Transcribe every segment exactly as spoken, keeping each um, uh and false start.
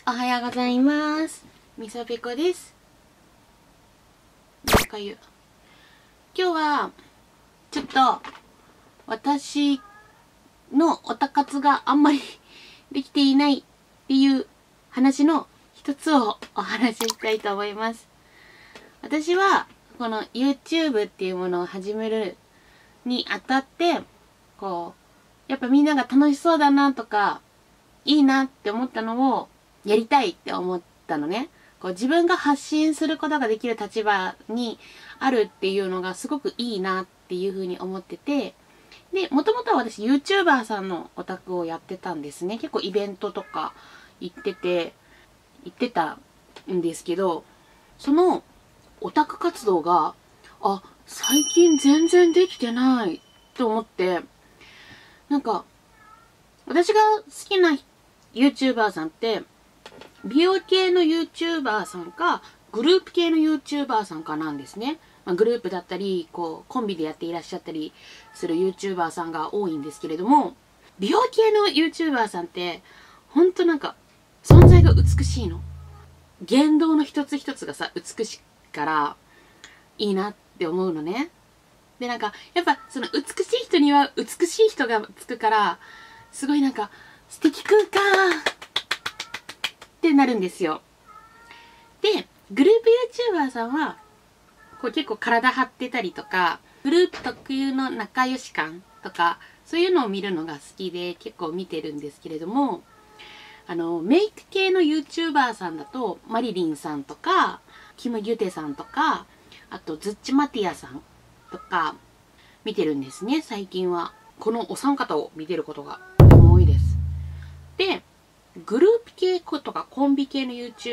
おはようございます。みそぺこです。なんか言う。今日は、ちょっと、私のオタ活があんまりできていないっていう話の一つをお話ししたいと思います。私は、この YouTube っていうものを始めるにあたって、こう、やっぱみんなが楽しそうだなとか、いいなって思ったのをやりたいって思ったのね。こう自分が発信することができる立場にあるっていうのがすごくいいなっていうふうに思ってて、で、もともとは私 YouTuber さんのオタクをやってたんですね。結構イベントとか行ってて、行ってたんですけど、そのオタク活動が、あ、最近全然できてないと思って、なんか、私が好きな YouTuber さんって、美容系の YouTuber さんか、グループ系の YouTuber さんかなんですね。まあ、グループだったり、こう、コンビでやっていらっしゃったりする YouTuber さんが多いんですけれども、美容系の YouTuber さんって、ほんとなんか、存在が美しいの。言動の一つ一つがさ、美しいから、いいなって思うのね。で、なんか、やっぱ、その美しい人には美しい人がつくから、すごいなんか、素敵空間ってなるんですよ。で、グループ YouTuber さんは、こう結構体張ってたりとか、グループ特有の仲良し感とか、そういうのを見るのが好きで結構見てるんですけれども、あの、メイク系の YouTuber さんだと、マリリンさんとか、キム・ギュテさんとか、あと、ズッチ・マティアさんとか、見てるんですね、最近は。このお三方を見てることがとても多いです。で、グループ系とかコンビ系の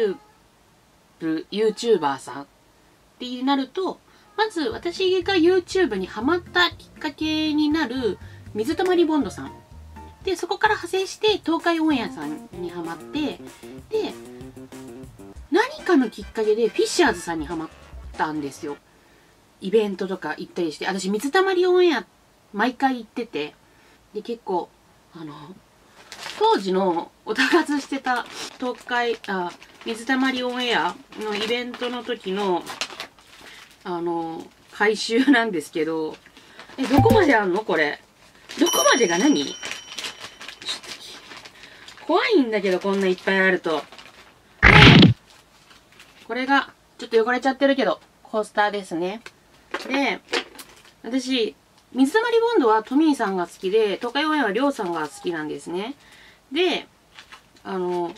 YouTube、YouTuber さんってなると、まず私が YouTube にハマったきっかけになる水溜りボンドさん。で、そこから派生して東海オンエアさんにハマって、で、何かのきっかけでフィッシャーズさんにハマったんですよ。イベントとか行ったりして、私水溜りオンエア毎回行ってて、で、結構、あの、当時のオタ活してた東海、あ、水溜りオンエアのイベントの時の、あの、回収なんですけど、え、どこまであんのこれ。どこまでが何？ちょっと、怖いんだけど、こんないっぱいあると。これが、ちょっと汚れちゃってるけど、コースターですね。で、私、水溜りボンドはトミーさんが好きで、東海オンエアはりょうさんが好きなんですね。で、あの、ちょっと待って、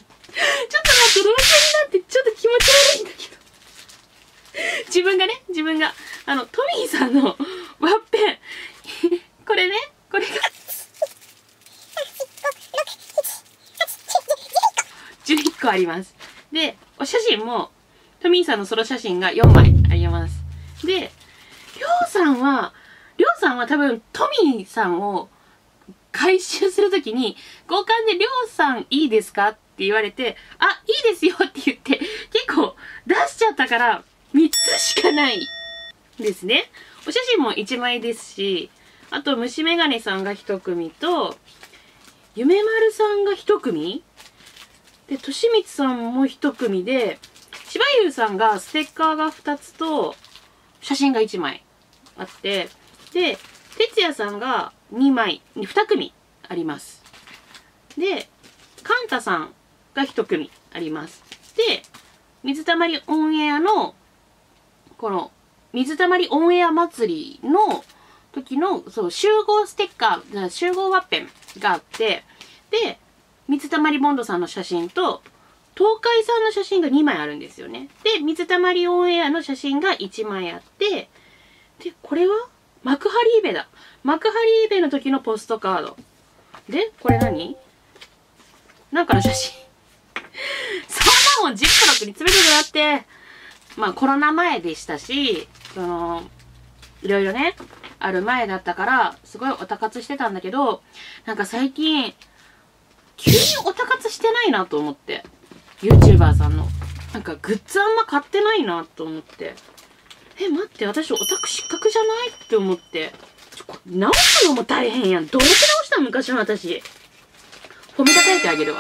冷静になってちょっと気持ち悪いんだけど。自分がね、自分が、あの、トミーさんのワッペン、これね、これが、じゅういっこあります。で、お写真も、トミーさんのソロ写真がよんまいあります。で、りょうさんは、りょうさんは多分トミーさんを回収するときに、交換でりょうさんいいですかって言われて、あ、いいですよって言って、結構出しちゃったから、みっつしかないですね。お写真もいちまいですし、あと虫眼鏡さんがひと組と、夢丸さんがひと組で、としみつさんもひと組で、しばゆうさんがステッカーがふたつと、写真がいちまいあって、で、てつやさんがにまい、に組あります。で、かんたさんがひと組あります。で、水溜りオンエアの、この、水溜りオンエア祭りの時の、そう、集合ステッカー、集合ワッペンがあって、で、水溜りボンドさんの写真と、東海さんの写真がにまいあるんですよね。で、水溜りオンエアの写真がいちまいあって、で、これは幕張イベだ。幕張イベの時のポストカード。で、これ何？なんかの写真。そんなもんジップロックに詰めてくなって。まあコロナ前でしたし、その、いろいろね、ある前だったから、すごいオタ活してたんだけど、なんか最近、急にオタ活してないなと思って。YouTuber さんの。なんかグッズあんま買ってないなと思って。え、待って、私オタク失格じゃないって思って。ちょ、これ直すのも大変やん。どうやって直したの昔の私。褒めたたえてあげるわ。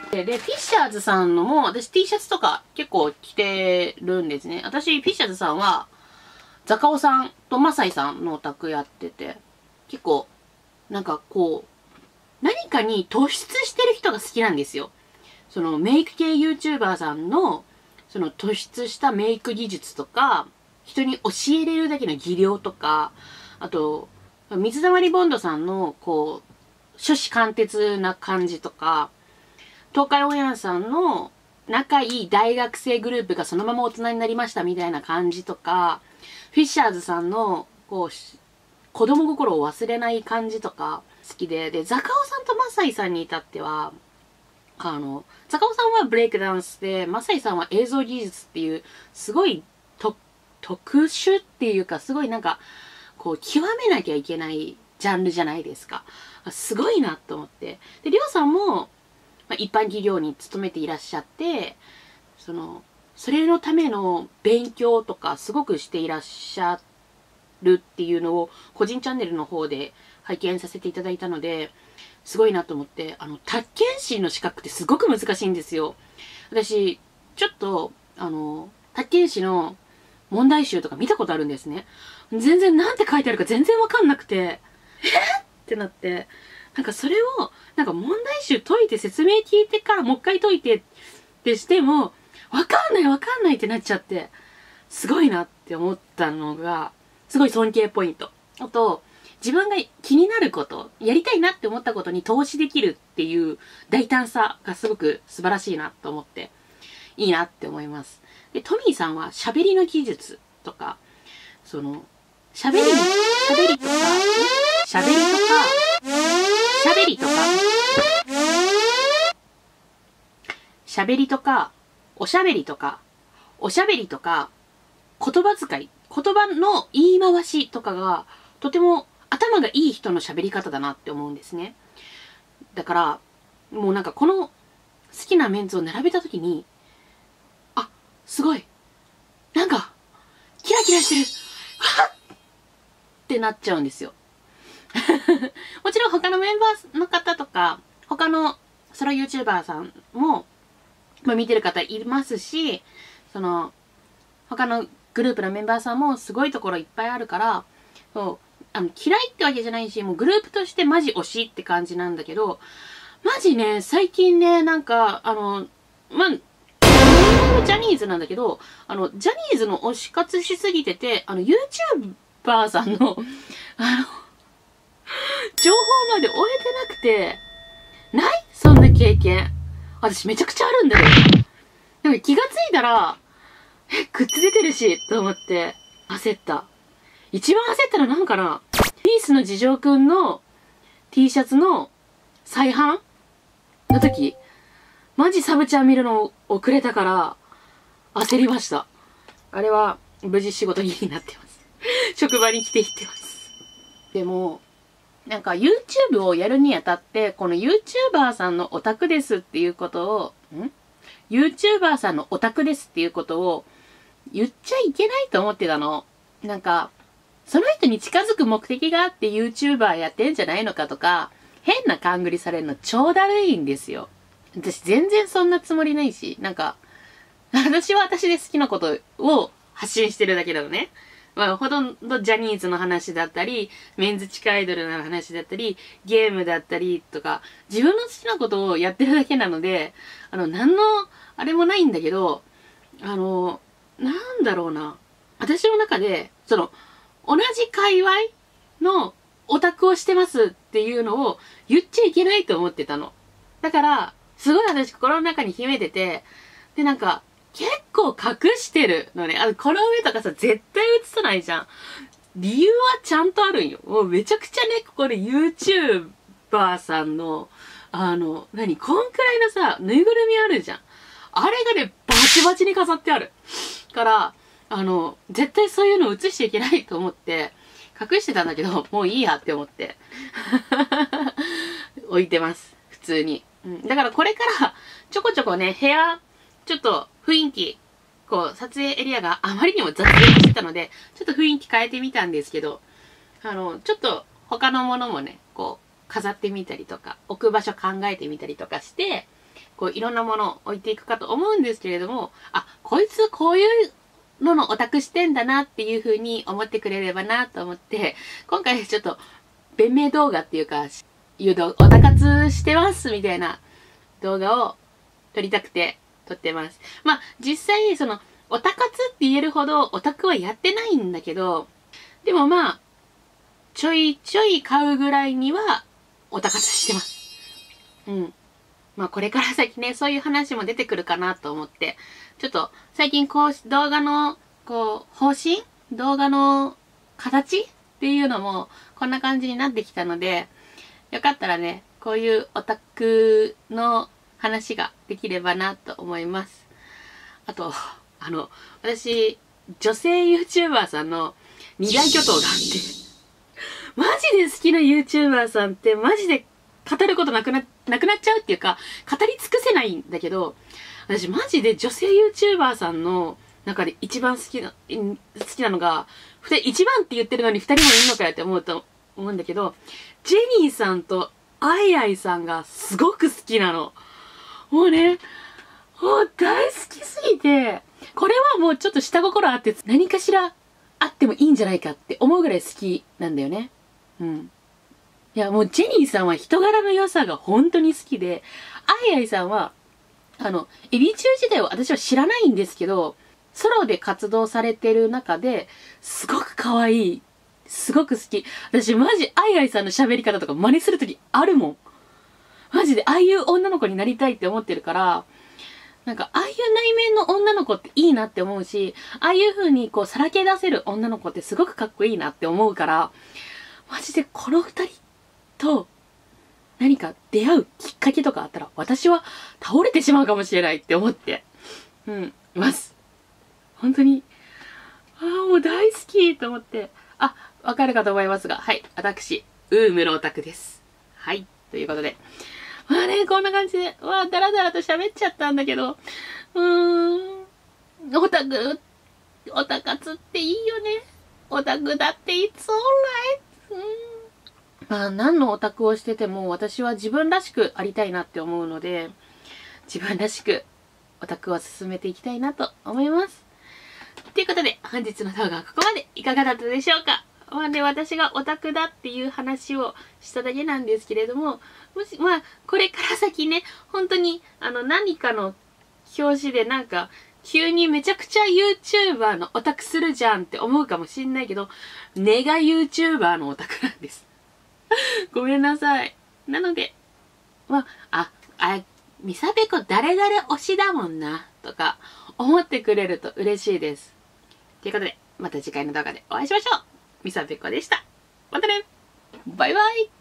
で、でフィッシャーズさんのも、私 T シャツとか結構着てるんですね。私、フィッシャーズさんは、ザカオさんとマサイさんのお宅やってて、結構、なんかこう、何かに突出してる人が好きなんですよ。そのメイク系 YouTuber さんの、その突出したメイク技術とか、人に教えれるだけの技量とか、あと、水溜りボンドさんの、こう、初子貫徹な感じとか、東海オンエアさんの仲いい大学生グループがそのまま大人になりましたみたいな感じとか、フィッシャーズさんの、こう、子供心を忘れない感じとか好きで、で、ザカオさんとマサイさんに至っては、あの、ザカオさんはブレイクダンスで、マサイさんは映像技術っていう、すごいと特殊っていうか、すごいなんか、こう、極めなきゃいけないジャンルじゃないですか。すごいなと思って。で、りょうさんも、まあ、一般企業に勤めていらっしゃって、その、それのための勉強とかすごくしていらっしゃるっていうのを個人チャンネルの方で拝見させていただいたので、すごいなと思って、あの、宅建士の資格ってすごく難しいんですよ。私、ちょっと、あの、宅建士の問題集とか見たことあるんですね。全然なんて書いてあるか全然わかんなくて、えってなって、なんかそれを、なんか問題集解いて説明聞いてからもう一回解いてってしても、わかんないわかんないってなっちゃって、すごいなって思ったのが、すごい尊敬ポイント。あと、自分が気になること、やりたいなって思ったことに投資できるっていう大胆さがすごく素晴らしいなと思って、いいなって思います。で、トミーさんは喋りの技術とか、その、喋りの、喋りとか、喋りとか、喋りとか、喋りとか、おしゃべりとか、おしゃべりとか、言葉遣い、言葉の言い回しとかが、とても頭がいい人の喋り方だなって思うんですね。だから、もうなんかこの好きなメンツを並べたときに、あ、すごい。なんか、キラキラしてる。はっってなっちゃうんですよ。もちろん他のメンバーの方とか、他のソロ YouTuber さんも、まあ、見てる方いますし、その、他のグループのメンバーさんもすごいところいっぱいあるから、そう、あの、嫌いってわけじゃないし、もうグループとしてマジ推しって感じなんだけど、マジね、最近ね、なんか、あの、まあ、ジャニーズなんだけど、あの、ジャニーズの推し活しすぎてて、あの、YouTuber さんの、あの、情報まで終えてなくて、ないそんな経験。私めちゃくちゃあるんだよ。なんか気がついたら、え、グッズ出てるし、と思って、焦った。一番焦ったのなんかな、ピースの次郎くんの T シャツの再販の時、マジサブちゃん見るの遅れたから、焦りました。あれは、無事仕事着になってます。職場に着ていってます。でも、なんか YouTube をやるにあたって、この YouTuber さんのオタクですっていうことを、ん ?YouTuber さんのオタクですっていうことを言っちゃいけないと思ってたの。なんか、その人に近づく目的があって YouTuber やってんじゃないのかとか、変な勘繰りされるの超だるいんですよ。私全然そんなつもりないし、なんか、私は私で好きなことを発信してるだけなのね。まあ、ほとんどジャニーズの話だったり、メンズ地下アイドルの話だったり、ゲームだったりとか、自分の好きなことをやってるだけなので、あの、何の、あれもないんだけど、あの、なんだろうな。私の中で、その、同じ界隈のオタクをしてますっていうのを言っちゃいけないと思ってたの。だから、すごい私心の中に秘めてて、で、なんか、結構隠してるのね。あの、この上とかさ、絶対映さないじゃん。理由はちゃんとあるんよ。もうめちゃくちゃね、ここで YouTuber さんの、あの、何こんくらいのさ、ぬいぐるみあるじゃん。あれがね、バチバチに飾ってある。から、あの、絶対そういうの映しちゃいけないと思って、隠してたんだけど、もういいやって思って。置いてます。普通に。うん、だからこれから、ちょこちょこね、部屋、ちょっと雰囲気、こう、撮影エリアがあまりにも雑然としてたので、ちょっと雰囲気変えてみたんですけど、あの、ちょっと他のものもね、こう、飾ってみたりとか、置く場所考えてみたりとかして、 こういろんなものを置いていくかと思うんですけれども、あ、こいつこういうののオタクしてんだなっていう風に思ってくれればなと思って、今回ちょっと弁明動画っていうか、いう動画、オタ活してますみたいな動画を撮りたくて撮ってます。まあ実際そのオタ活って言えるほどオタクはやってないんだけど、でもまあちょいちょい買うぐらいにはオタ活してます。うん。まあこれから先ね、そういう話も出てくるかなと思って、ちょっと最近こう動画のこう方針動画の形っていうのもこんな感じになってきたので、よかったらね、こういうオタクの話ができればなと思います。あと、あの、私、女性 YouTuber さんの二大巨頭があって、マジで好きな YouTuber さんってマジで語ることなくな、なくなっちゃうっていうか、語り尽くせないんだけど、私マジで女性 YouTuber さんの中で一番好きな、好きなのが、ふたり、一番って言ってるのに二人もいるのかよって思うと思うんだけど、ジェニーさんとアイアイさんがすごく好きなの。もうね、もう大好きすぎて、これはもうちょっと下心あって何かしらあってもいいんじゃないかって思うぐらい好きなんだよね。うん。いや、もうジェニーさんは人柄の良さが本当に好きで、アイアイさんは、あの、エビ中時代を私は知らないんですけど、ソロで活動されてる中で、すごく可愛い。すごく好き。私マジアイアイさんの喋り方とか真似するときあるもん。マジでああいう女の子になりたいって思ってるから、なんかああいう内面の女の子っていいなって思うし、ああいう風にこうさらけ出せる女の子ってすごくかっこいいなって思うから、マジでこの二人と何か出会うきっかけとかあったら私は倒れてしまうかもしれないって思って、うん、います。本当に、ああ、もう大好きと思って、あ、わかるかと思いますが、はい、私、ウームのオタクです。はい、ということで。まあね、こんな感じで、わあ、だらだらと喋っちゃったんだけど、うーん、オタク、オタ活っていいよね。オタクだって It's alright。うん。まあ、何のオタクをしてても、私は自分らしくありたいなって思うので、自分らしくオタクを進めていきたいなと思います。ということで、本日の動画はここまでいかがだったでしょうか。まあね、私がオタクだっていう話をしただけなんですけれども、もし、まあ、これから先ね、本当に、あの、何かの表紙でなんか、急にめちゃくちゃ YouTuber のオタクするじゃんって思うかもしんないけど、根が YouTuber のオタクなんです。ごめんなさい。なので、まあ、あ、あ、ミサペコ誰々推しだもんな、とか、思ってくれると嬉しいです。ということで、また次回の動画でお会いしましょう。ミサペコでした。またね。バイバイ。